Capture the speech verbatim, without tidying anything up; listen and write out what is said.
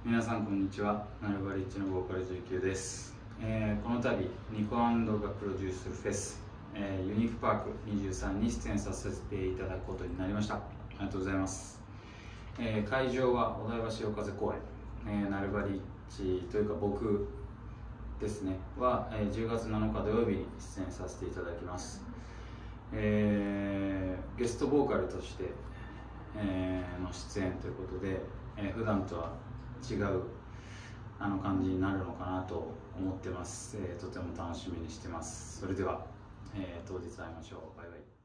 皆さんこんにちは。ナルバリッチのボーカルじゅうきゅうです。えー、この度ニコアンドがプロデュースするフェス、えー、ユニークパークにじゅうさんに出演させていただくことになりました。ありがとうございます。えー、会場はお台場潮風公園、えー、ナルバリッチというか僕ですねは、えー、じゅうがつなのか土曜日に出演させていただきます。えー、ゲストボーカルとして、えー、の出演ということで、えー、普段とは違うあの感じになるのかなと思ってます。えー、とても楽しみにしてます。それでは、えー、当日会いましょう。バイバイ。